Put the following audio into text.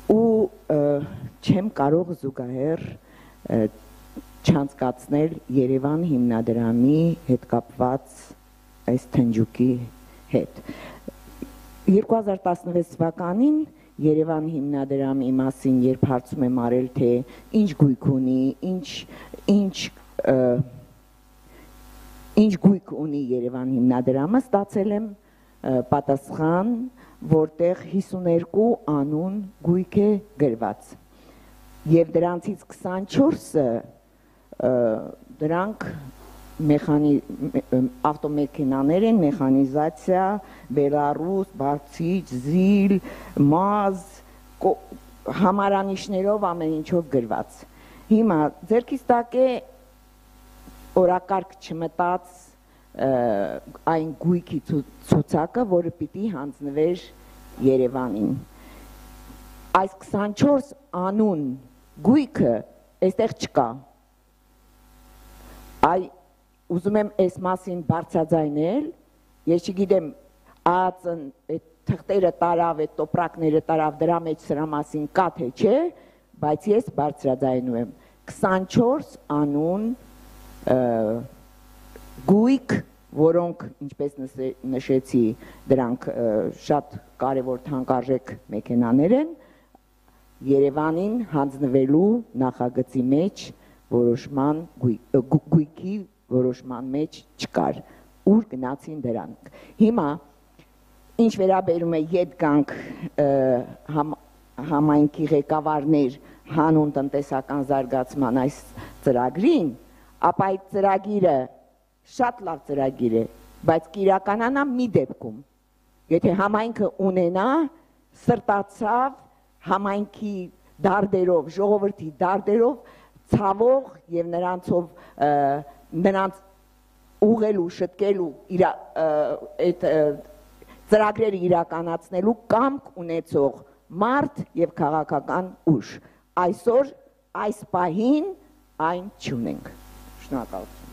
ու չեմ կարող զուգահեռ չանցկացնել Երևան հիմնադրամի հետ կապված այս թնջուկի հետ 2016 թվականին Երևան հիմնադրամի մասին երբ հարցում եմ արել թե ինչ գույք ունի ինչ գույք ունի Երևան հիմնադրամը ստացել եմ պատասխան որտեղ 52 անուն գույք է գրված եւ դրանցից 24-ը դրանք ավտոմեքենաներ են մեխանիզացիա Բելարուս, Բարձիչ, Զիլ, Մազ համարանիշներով ամեն ինչով գրված հիմա ձերքից տակ է օրակարգ չմտած այն գույքի ցուցակը, որը պիտի հանձնվեր Երևանին։ Այս 24 անուն գույքը այստեղ չկա։ Այ ուզում եմ այս մասին բարձրաձայնել, ես չգիտեմ, ԱԱԾ-ն այդ թղթերը տարավ, այդ տոպրակները տարավ, դրա մեջ սրա մասին կա թե չէ, բայց ես բարձրաձայնում եմ 24 անուն գույք, որոնք, ինչպես նշեցի, դրանք շատ կարևոր թանկարժեք մեքենաներ են, Երևանին հանձնվելու նախագծի մեջ որոշման գույքի որոշման մեջ չկար, ուր գնացին դրանք։ Հիմա, ինչ վերաբերում է ետգանք համայնքի ղեկավարներ հանուն տնտեսական զարգացման այս ծրագրին, ապա այդ ծրագիրը շատ լավ ծրագիր է, բայց կիրականանա մի դեպքում, եթե համայնքը ունենա, սրտացավ համայնքի դարդերով, ժողովրդի դարդերով ցավող եւ նրանց ուղղելու, շտկելու այդ ծրագրերը իրականացնելու կամք ունեցող մարդ եւ քաղաքական ուժ։ Այսօր այս պահին այն չունենք։ Շնորհակալություն։